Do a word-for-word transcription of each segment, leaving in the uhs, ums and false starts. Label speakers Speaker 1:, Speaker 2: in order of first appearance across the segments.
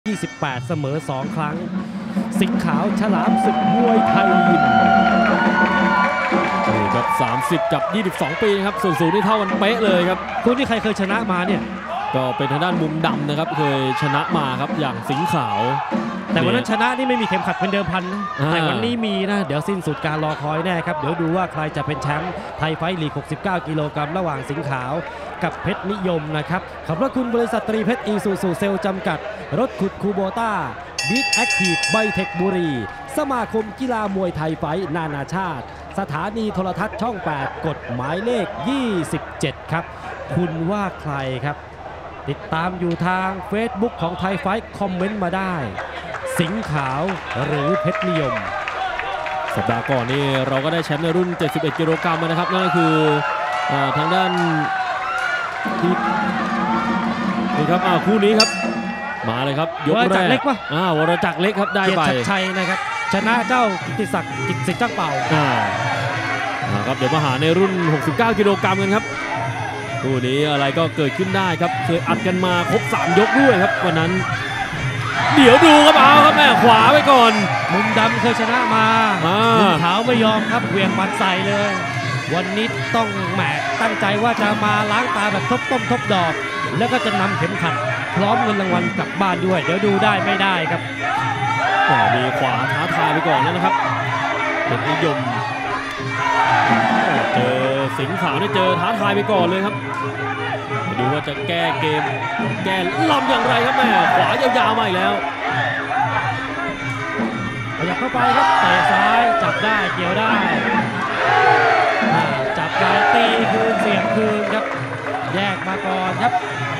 Speaker 1: ยี่สิบแปดเสมอสองครั้งสิงห์ขาวฉลามศึกมวยไทยยิม
Speaker 2: นี่ครับสามสิบกับยี่สิบสองปีนะครับส่วนสูงนี่เท่ากันเป๊ะเลยครับ
Speaker 1: คุณที่ใครเคยชนะมาเนี่ย
Speaker 2: ก็เป็นทางด้านมุมดำนะครับเคยชนะมาครับอย่างสิงห์ขาว
Speaker 1: แต่วันนั้นชนะนี่ไม่มีเข็มขัดเป็นเดิมพันนะแต่วันนี้มีนะเดี๋ยวสิ้นสุดการรอคอยแน่ครับเดี๋ยวดูว่าใครจะเป็นแชมป์ไทยไฟท์ลีกหกสิบเก้ากิโลกรัมระหว่างสิงห์ขาวกับเพชรนิยมนะครับขอบพระคุณบริษัทตรีเพชรอีซูซูเซลจำกัดรถขุดคูโบต้าบีทแอคทีฟไบเทคบุรีสมาคมกีฬามวยไทยไฟท์นานาชาติสถานีโทรทัศน์ช่องแปดกฎหมายเลขยี่สิบเจ็ดครับคุณว่าใครครับติดตามอยู่ทาง Facebook ของไทยไฟท์คอมเมนต์มาได้สิงห์ขาวหรือเพชรนิยม
Speaker 2: สัปดาห์ก่อนนี่เราก็ได้แชมป์ในรุ่นเจ็ดสิบเอ็ดกิโลกรัมนะครับนั่นก็คือทางด้านที่นี่ครับคู่นี้ครับมาเลยครับยกแรก
Speaker 1: เล็กปะ
Speaker 2: อ่าวรจักรเล็กครับได้ไป
Speaker 1: ชัยนะครับชนะเจ้ากิติศักดิ์กิตติศักดิ์เป่า
Speaker 2: อ่าครับเดี๋ยวมาหาในรุ่นหกสิบเก้ากิโลกรัมกันครับคู่นี้อะไรก็เกิดขึ้นได้ครับเคยอัดกันมาครบสามยกด้วยครับวันนั้นเดี๋ยวดูครับเอาครับแม่ขวาไปก่อน
Speaker 1: มุมดำเคยชนะมามุมขาวไม่ยอมครับเหวี่ยงหมัดใส่เลยวันนี้ต้องแหมตั้งใจว่าจะมาล้างตาแบบทบต้มทบดอกแล้วก็จะนำเข็มขัดพร้อมเงินรางวัลกลับบ้านด้วยเดี๋ยวดูได้ไม่ได้ครับ
Speaker 2: มีขวาท้าทายไปก่อนแล้วนะครับเพชรนิยมเจอสิงห์ขาวได้เจอท้าทายไปก่อนเลยครับดูว่าจะแก้เกมแก้ลำอย่างไรครับแม่ขวายาวๆมาอีกแล้ว
Speaker 1: ขยับเข้าไปครับเตะซ้ายจับได้เกี่ยวได้จับได้ตีคืนเสียบคืนครับแยกมาก่อนครับ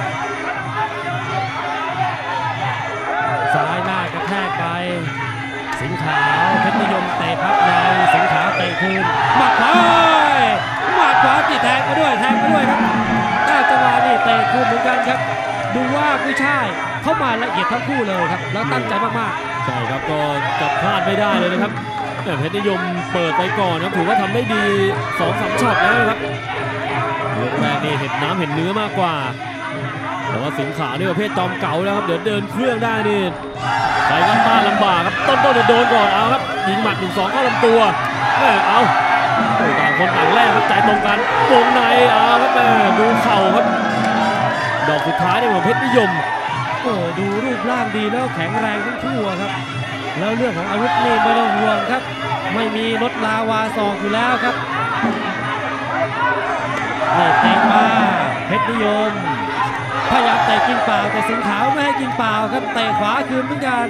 Speaker 1: ซ้ายหน้ากระแทกไปสิงห์ขาวเพชรนิยมเตะพับในสิงห์ขาวเตะคืนหมัดขวาหมัดขวาตีแทงไปด้วยแทงไปด้วยครับได้จังหวะนี่เตะคืนเหมือนกันครับดูว่ากุ้ยช่ายเข้ามาละเอียดทั้งคู่เลยครับแล้วตั้งใจมาก
Speaker 2: ๆใช่ครับก็จับพลาดไม่ได้เลยนะครับแต่เพชรนิยมเปิดไปก่อนครับถือว่าทำได้ดี สองสาม ช็อตแล้วครับยกแรกนี่เห็นน้ำเห็นเนื้อมากกว่าแต่ว่าสิงห์ขาวนี่ประเภทจอมเก่าแล้วครับเดี๋ยวเดินเครื่องได้นี่ใส่กันต้านลำบากครับต้นต้นโดนก่อนเอาครับยิงหมัดหนึ่งสองเข้าลำตัวแม่เอาต่างคนต่างแรกครับใจตรงกันวงในเอาครับแม่ดูเข่าครับดอกสุดท้ายในของเพชรนิยม
Speaker 1: โอ้ดูรูปร่างดีแล้วแข็งแรงทั้งคู่ครับแล้วเรื่องของอาวุธนี่ไม่ต้องห่วงครับไม่มีรถลาวาศอกอยู่แล้วครับนี่เตะมาเพชรนิยมพยายามเตะกินเปล่าแต่สิงห์ขาวไม่ให้กินเปล่าครับเตะขวาคืนเหมือนกัน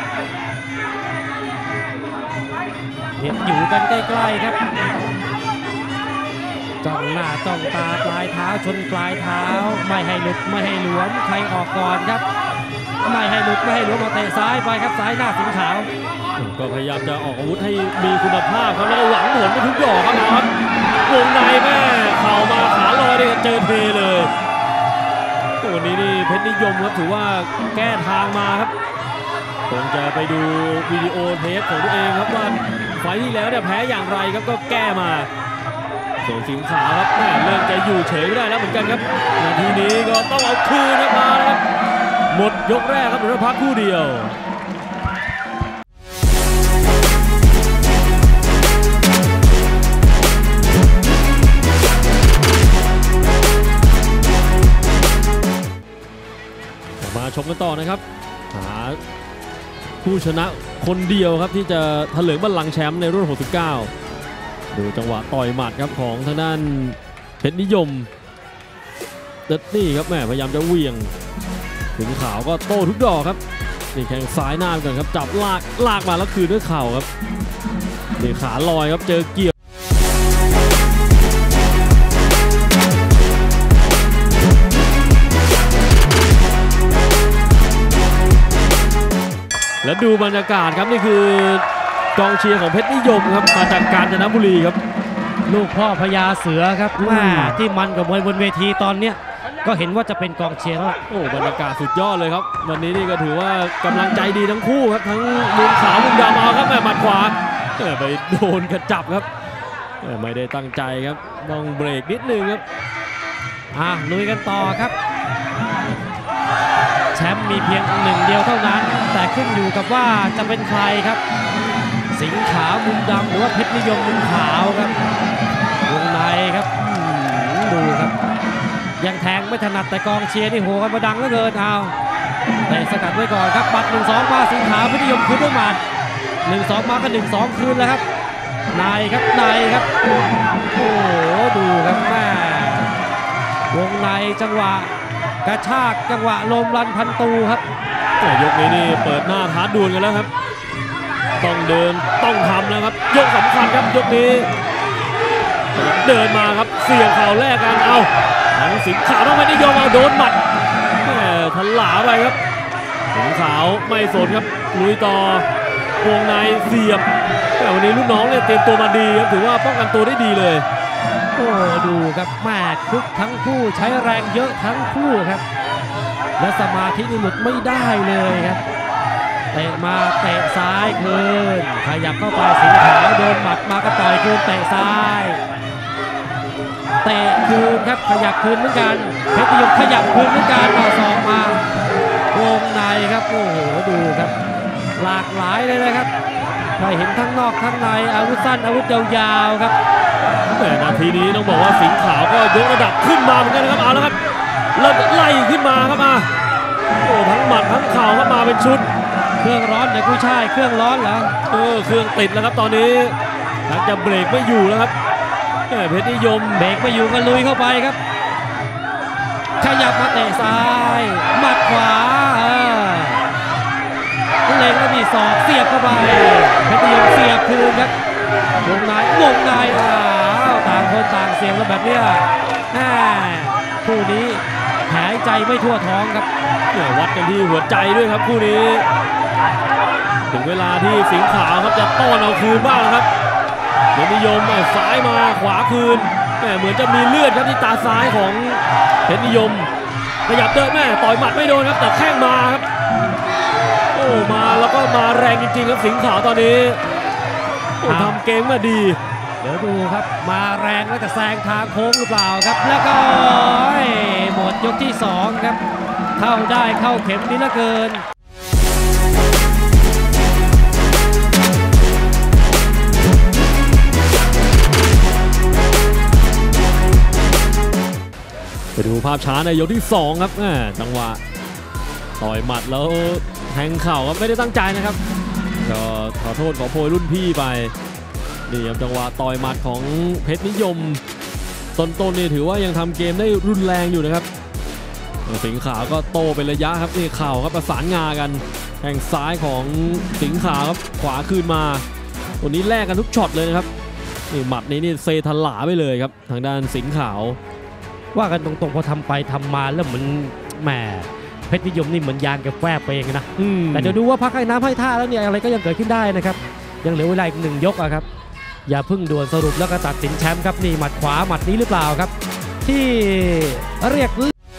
Speaker 1: เห็นอยู่กันใกล้ๆครับจ้องหน้าจ้องตาปลายเท้าชนปลายเท้าไม่ให้หลุดไม่ให้หลวมใครออกก่อนครับไม่ให้หลุดไม่ให้หลวมมาเตะซ้ายไปครับซ้ายหน้าสิงห์ขาว
Speaker 2: ก็พยายามจะออกอาวุธให้มีคุณภาพครับแล้วหวังผลไปทุกดอกครับวงในแม่เข่ามาขาลอยเลยเจอเทเลยตัวนี้นี่เพชรนิยมครับถือว่าแก้ทางมาครับคงจะไปดูวิดีโอเทปของตัวเองครับว่าไฟล์ที่แล้วเนี่ยแพ้อย่างไรครับก็แก้มาส่วนสิงห์ขาวครับแม่เริ่มจะอยู่เฉยไม่ได้แล้วเหมือนกันครับนาทีนี้ก็ต้องเอาคืนมาแล้วครับหมดยกแรกครับเหลือพักคู่เดียวมาชมกันต่อนะครับหาผู้ชนะคนเดียวครับที่จะเถลิงบัลลังก์แชมป์ในรุ่นหกสิบเก้าดูจังหวะต่อยหมัดครับของทางด้านเพชรนิยมเด็ดนี่ครับแม่พยายามจะเหวี่ยงสิงห์ขาวก็โต้ทุกดอกครับนี่แข้งซ้ายหน้าก่อนครับจับลากลากมาแล้วคืนด้วยเข่าครับนี่ขาลอยครับเจอเกี่ยวแล้วดูบรรยากาศครับนี่คือกองเชียร์ของเพชรนิยมครับมาจากกาญจนบุรีครับ
Speaker 1: ลูกพ่อพญาเสือครับแม่ที่มันกับมวยบนเวทีตอนเนี้ยก็เห็นว่าจะเป็นกองเชียร์แล้ว
Speaker 2: โอ้บรรยากาศสุดยอดเลยครับวันนี้นี่ก็ถือว่ากำลังใจดีทั้งคู่ครับทั้งมุมขาวมุมดำเอาครับแม่หมัดขวาไปโดนกระจับครับไม่ได้ตั้งใจครับต้องเบรกนิดนึงครับ
Speaker 1: อ่ะลุยกันต่อครับแชมป์มีเพียงหนึ่งเดียวเท่านั้นแต่ขึ้นอยู่กับว่าจะเป็นใครครับสิงห์ขาวมุมดำหรือว่าเพชรนิยมมุมขาวครับวงในครับดูครับยังแทงไม่ถนัดแต่กองเชียร์นี่โหกันมาดังเหลือเกินเอาแต่สกัดไว้ก่อนครับปัด หนึ่งสอง มาสิงห์ขาวเพชรนิยมคืนด้วยหมัด หนึ่งสอง มาก็ หนึ่งสอง คืนแล้วครับในครับในครับโอ้โหดูครับแม่วงในจังหวะกระชากจังหวะลมรันพันตูครับ
Speaker 2: แต่ยกนี้นี่เปิดหน้าท้าดวลกันแล้วครับต้องเดินต้องทำนะครับยกสำคัญครับยกนี้เดินมาครับเสี่ยงเข่าแรกกันเอาทั้งสิงห์ขาวต้องไม่ได้ยอมเอาโดนหมัดแม่ทันหลาไปครับสิงห์ขาวไม่สนครับลุยต่อวงในเสียบแต่วันนี้ลูกน้องเนี่ยเตรียมตัวมาดีครับถือว่าป้องกันตัวได้ดีเลย
Speaker 1: โอ้ดูครับแม่คึกทั้งคู่ใช้แรงเยอะทั้งคู่ครับและสมาธินี่หลุดไม่ได้เลยครับเตะมาเตะซ้ายคืนขยับเข้าไปสิงห์ขาวโดนหมัดมาก็ต่อยคืนเตะซ้ายเตะคืนครับขยับคืนเหมือนกันเพชรนิยมขยับคืนเหมือนกันเอาศอกมาวงในครับโอ้โหดูครับหลากหลายเลยนะครับได้เห็นทั้งนอกทั้งในอาวุธสั้นอาวุธยาวๆครับ
Speaker 2: แต่นาทีนี้ต้องบอกว่าสิงห์ขาวก็ยกระดับขึ้นมาเหมือนกันนะครับเอาแล้วครับแล้วไล่ขึ้นมาครับมาโอ้ทั้งหมัดทั้งเข่าครับมาเป็นชุด
Speaker 1: เครื่องร้อนไหนกุ้ยช่ายเครื่องร้อนเหรอ
Speaker 2: เออเครื่องติดแล้วครับตอนนี้หลังจะเบรกไม่อยู่แล้วครับเพชรนิยม
Speaker 1: เบรกไม่อยู่ก็ลุยเข้าไปครับขยับมาเตะซ้ายหมัดขวาเล็งแล้วมีศอกเสียบเข้าไปเพชรนิยมเสียบคืนครับวงในวงในอ้าวต่างคนต่างเสียบแล้วแบบเนี้ยคู่นี้หายใจไม่ทั่วท้องครับ
Speaker 2: วัดกันที่หัวใจด้วยครับคู่นี้ถึงเวลาที่สิงห์ขาวครับจะต้อนเอาคืนบ้างครับเพชรนิยมซ้ายมาขวาคืนเหมือนจะมีเลือดครับที่ตาซ้ายของเพชรนิยมขยับเดินแม่ต่อยหมัดไม่โดนครับแต่แข้งมาครับโอ้มาแล้วก็มาแรงจริงๆครับสิงห์ขาวตอนนี้ทำเกมมาดี
Speaker 1: เดี๋ยวดูครับมาแรงแล้วจะแซงทางโค้งหรือเปล่าครับแล้วก็หมดยกที่สองครับเข้าได้เข้าเข็มดีเหลือเกิน
Speaker 2: ไปดูภาพช้าในยกที่สองครับจังหวะต่อยหมัดแล้วแทงเข่าครับไม่ได้ตั้งใจนะครับก็ขอโทษขอโพยรุ่นพี่ไปนี่ครับจังหวะต่อยหมัดของเพชรนิยมต้นๆนี่ถือว่ายังทำเกมได้รุนแรงอยู่นะครับสิงห์ขาวก็โตเป็นระยะครับนี่เข่าครับประสานงากันแทงซ้ายของสิงห์ขาวครับขวาคืนมาตัวนี้แลกกันทุกช็อตเลยนะครับนี่หมัดนี้นี่เซทันหลาไปเลยครับทางด้านสิงห์ขาว
Speaker 1: ว่ากันตรงๆพอทำไปทำมาแล้วเหมือนแหมเพชรนิยมนี่เหมือนยางแกแฝงไปเองนะแต่เดี๋ยวดูว่าพักให้น้ำให้ท่าแล้วเนี่ยอะไรก็ยังเกิดขึ้นได้นะครับยังเหลือเวลาอีกหนึ่งยกอะครับอย่าพึ่งด่วนสรุปแล้วก็ตัดสินแชมป์ครับนี่หมัดขวาหมัดนี้หรือเปล่าครับที่เรียก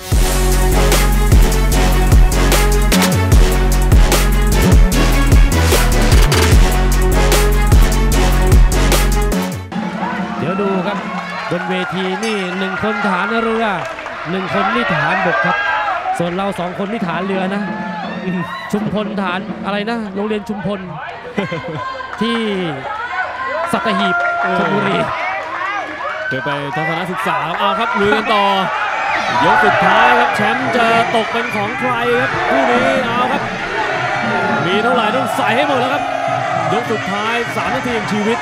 Speaker 1: เดี๋ยวดูครับบนเวทีนี่หนึ่งคนฐานเรือหนึ่งคนนี่ฐานบกครับส่วนเราสองคนนี่ฐานเรือนะชุมพลฐานอะไรนะโรงเรียนชุมพลที่สัตหีบชลบุรี
Speaker 2: เดินไปทัศนศึกษาเอาครับลุยกันต่อยกสุดท้ายครับแชมป์จะตกเป็นของใครครับคู่นี้เอาครับมีเท่าไหร่ต้องใส่ให้หมดแล้วครับยกสุดท้ายสามนาทีของชีวิต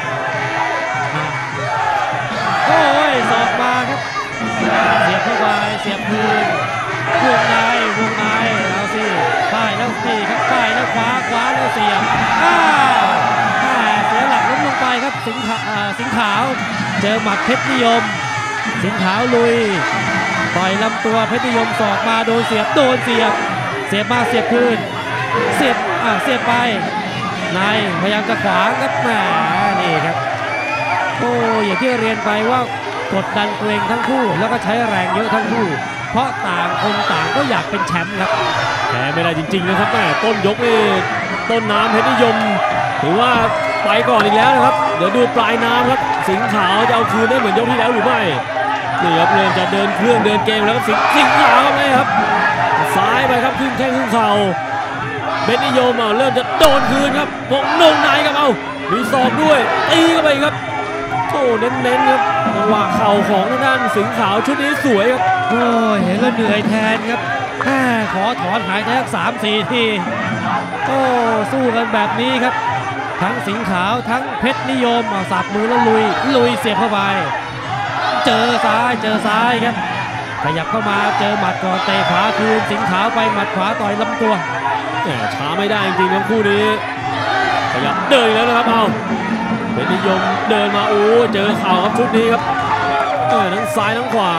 Speaker 1: โอ้ยสอกมาครับเสียบเข้าไปเสียบคืนวงในวงในเอาสิป้ายแล้วสิครับป้ายแล้วขวาขวาแล้วเสียบอ้าวเสียหลักล้มลงไปครับสิงห์สิงห์ขาวเจอหมัดเพชรนิยมสิงห์ขาวลุยต่อยลำตัวเพชรนิยมสอกมาโดนเสียบโดนเสียบเสียบมาเสียบคืนเสียบอ่าเสียบไปในพยายามจะขวางครับแหมนี่ครับโอ้อย่างที่เรียนไปว่ากดดันตัวเองทั้งคู่แล้วก็ใช้แรงเยอะทั้งคู่เพราะต่างคนต่างก็อยากเป็นแชมป์ครับ
Speaker 2: แพ้ไม่ได้จริงๆนะครับแม่ต้นยกนี่ต้นน้ำเพชรนิยมถือว่าไปก่อนอีกแล้วนะครับเดี๋ยวดูปลายน้ำครับสิงห์ขาวจะเอาคืนได้เหมือนยกที่แล้วหรือไม่นี่ครับเริ่มจะเดินเครื่องเดินเกมแล้วครับสิงห์ขาวครับนี่ครับซ้ายไปครับครึ่งแข้งครึ่งเข่าเพชรนิยมเอาเริ่มจะโดนคืนครับวงนงในครับเอามีศอกด้วยตีเข้าไปครับโอ้เน้นๆครับจังหวะเข่าของทางด้านสิงห์ขาวชุดนี้สวยครับ
Speaker 1: โอ้ยเห็นแล้วเหนื่อยแทนครับแม่ขอถอนหายใจสักสามสี่ทีโอ้สู้กันแบบนี้ครับทั้งสิงห์ขาวทั้งเพชรนิยมเอาสับมือแล้วลุยลุยเสียบเข้าไปเจอซ้ายเจอซ้ายครับขยับเข้ามาเจอหมัดก่อนเตะขวาคืนสิงห์ขาวไปหมัดขวาต่อยลำตัว
Speaker 2: แหมช้าไม่ได้จริงๆครับคู่นี้ขยับเดินแล้วนะครับเอาเพชรนิยมเดินมาโอ้เจอเข่าครับชุดนี้ครับเออทั้งซ้ายทั้งขวา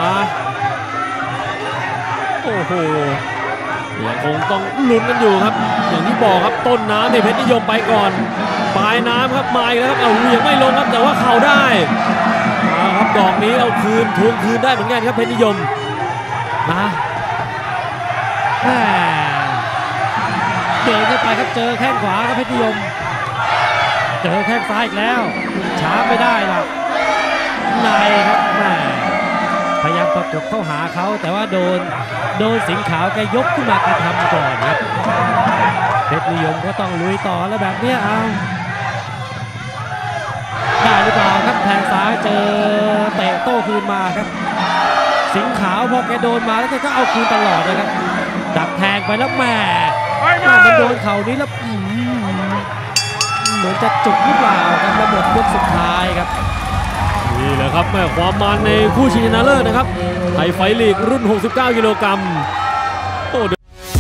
Speaker 2: โอ้โหยังคงต้องลุ้นกันอยู่ครับอย่างที่บอกครับต้นน้ำเนี่ยเพชรนิยมไปก่อนปลายน้ำครับมาอีกแล้วครับเอายังไม่ลงครับแต่ว่าเข่าได้มาครับดอกนี้เอาคืนทวงคืนได้เหมือนกันครับเพชรนิยม
Speaker 1: นะแหมเดินเข้าไปครับเจอแข้งขวาครับเพชรนิยมเจอแข้งซ้ายอีกแล้วช้าไม่ได้ล่ะในครับแหมพยายามประกบเข้าหาเขาแต่ว่าโดนโดนสิงห์ขาวแกยกขึ้นมากระทำก่อนครับเพชรนิยมก็ต้องลุยต่อแล้วแบบนี้เอาได้หรือเปล่าครับแทงซ้ายเจอเตะโต้คืนมาครับสิงห์ขาวพอแกโดนมาแล้วแกก็เอาคืนตลอดนะครับดักแทงไปแล้วแหมมันโดนเข่านี้แล้วเหมือนจะจุกหรือเปล่าครับระบบยกสุดท้ายครับ
Speaker 2: นี่แหละครับแม่ความมันในคู่ชิงชนะเลิศนะครับไทยไฟท์ลีกรุ่นหกสิบเก้ากิโลกรัมโอ้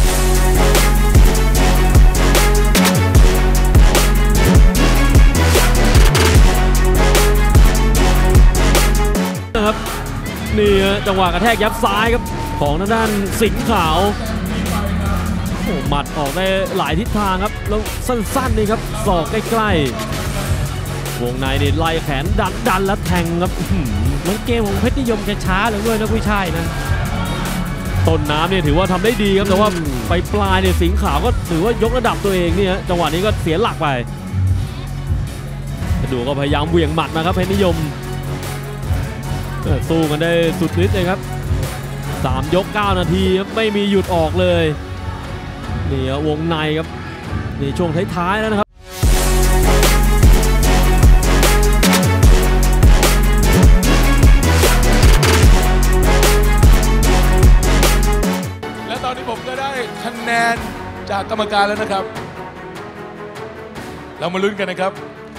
Speaker 2: นะครับนี่จังหวะกระแทกยับซ้ายครับของทางด้านสิงห์ขาวโอ้หมัดออกได้หลายทิศทางครับแล้วสั้นๆนี่ครับศอกใกล้ๆวงในนี่ไล่แขนดันดันแล้วแทงครับ
Speaker 1: เหมือนเกมของเพชรนิยมจะช้าเหลือเกินนะผู้ชายนะ
Speaker 2: ต้นน้ำเนี่ยถือว่าทำได้ดีครับแต่ว่าไปปลายเนี่ยสิงห์ขาวก็ถือว่ายกระดับตัวเองเนี่ยจังหวะนี้ก็เสียหลักไปดูก็พยายามเหวี่ยงหมัดนะครับเพชรนิยมสู้กันได้สุดฤทธิ์เลยครับสามยกเก้านาทีไม่มีหยุดออกเลยนี่วงในครับนี่ช่วงท้ายๆแล้วนะครับ
Speaker 3: และตอนนี้ผมก็ได้คะแนนจากกรรมการแล้วนะครับเรามาลุ้นกันนะครับ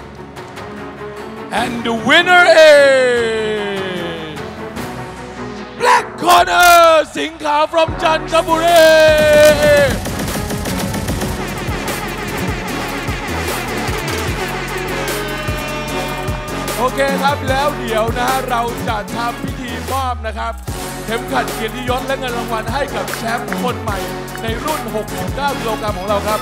Speaker 3: and the winner is Black Corner สิงห์ขาว from จันทบุรีโอเคครับแล้วเดี๋ยวนะฮะเราจะทำพิธีมอบนะครับเข็มขัดเกียรติยศและเงินรางวัลให้กับแชมป์คนใหม่ในรุ่นหกสิบเก้ากิโลกรัมของเราครับ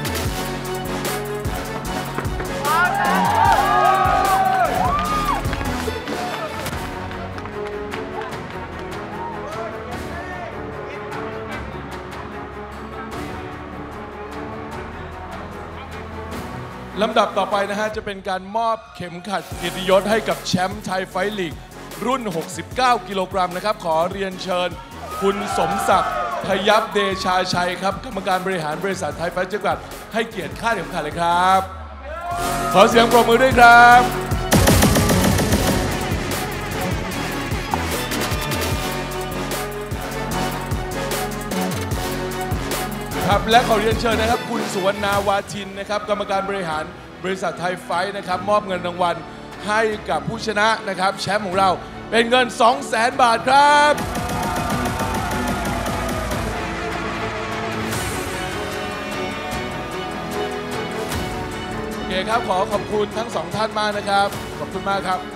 Speaker 3: ลำดับต่อไปนะฮะจะเป็นการมอบเข็มขัดเกียรติยศให้กับแชมป์ไทยไฟท์ลีกรุ่นหกสิบเก้ากิโลกรัมนะครับขอเรียนเชิญคุณสมศักดิ์พยับเดชาชัยครับกรรมการบริหารบริษัทไทยไฟท์จำกัดให้เกียรติค่าเข็มขัดเลยครับขอเสียงปรบมือด้วยครับครับและขอเรียนเชิญนะครับคุณสุวรรณาวาทินนะครับกรรมการบริหารบริษัทไทยไฟท์นะครับมอบเงินรางวัลให้กับผู้ชนะนะครับแชมป์ของเราเป็นเงิน สองแสน บาทครับโอเคครับขอขอบคุณทั้งสองท่านมากนะครับขอบคุณมากครับ